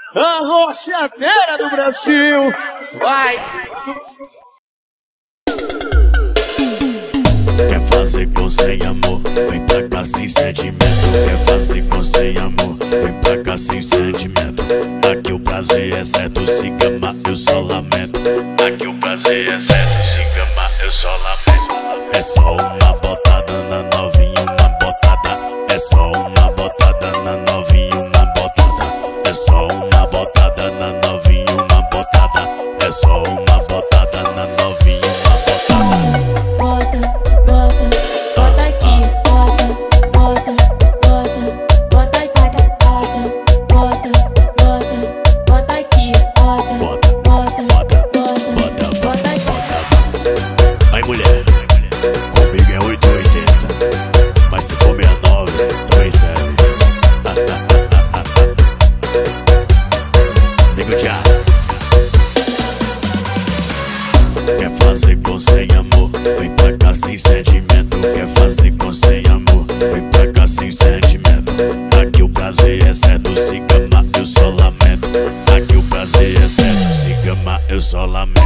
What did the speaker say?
Arrochadeira do Brasil. Vai! Quer fazer com sem amor, vem pra cá sem sentimento. Quer fazer com sem amor, vem pra cá sem sentimento. Aqui o prazer é certo, se gamar eu só lamento. Aqui o prazer é certo, se gamar eu só lamento. É só uma botada na novinha, uma botada. É só uma botada na novinha, uma botada. É só uma botada na novinha, uma botada. É só uma botada na novinha, uma botada. Bota aqui, bota aqui, Aí mulher, comigo é 880, mas se for 69, também serve. Nego Jhá. Quer fazer com sem amor, vem pra cá sem sentimento. Quer fazer com sem amor, vem pra cá sem sentimento. Aqui o prazer é certo, se gamar eu só lamento. Aqui o prazer é certo, se gamar eu só lamento.